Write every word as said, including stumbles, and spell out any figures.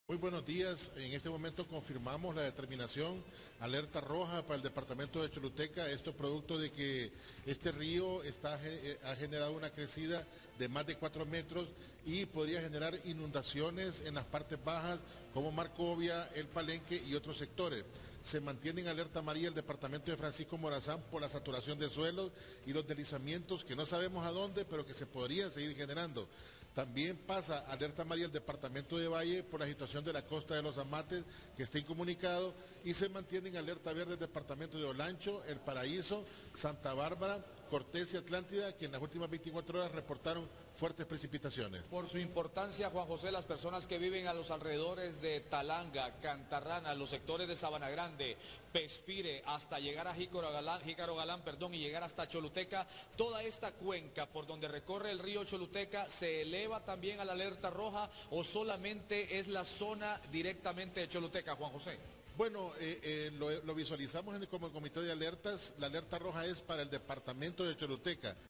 Muy buenos días. En este momento confirmamos la determinación alerta roja para el departamento de Choluteca. Esto producto de que este río está, ha generado una crecida de más de cuatro metros y podría generar inundaciones en las partes bajas como Marcovia, El Palenque y otros sectores. Se mantiene en alerta amarilla el departamento de Francisco Morazán por la saturación de suelos y los deslizamientos que no sabemos a dónde, pero que se podrían seguir generando. También pasa alerta amarilla el departamento de Valle por la situación de la costa de los Amates, que está incomunicado, y se mantiene en alerta verde el departamento de Olancho, El Paraíso, Santa Bárbara, Cortés y Atlántida, que en las últimas veinticuatro horas reportaron fuertes precipitaciones. Por su importancia, Juan José, las personas que viven a los alrededores de Talanga, Cantarrana, los sectores de Sabana Grande, Pespire, hasta llegar a Jícaro Galán, Jícaro Galán, perdón, y llegar hasta Choluteca, toda esta cuenca por donde recorre el río Choluteca, ¿se eleva también a la alerta roja o solamente es la zona directamente de Choluteca, Juan José? Bueno, eh, eh, lo, lo visualizamos en el, como el comité de alertas. La alerta roja es para el departamento de Choluteca.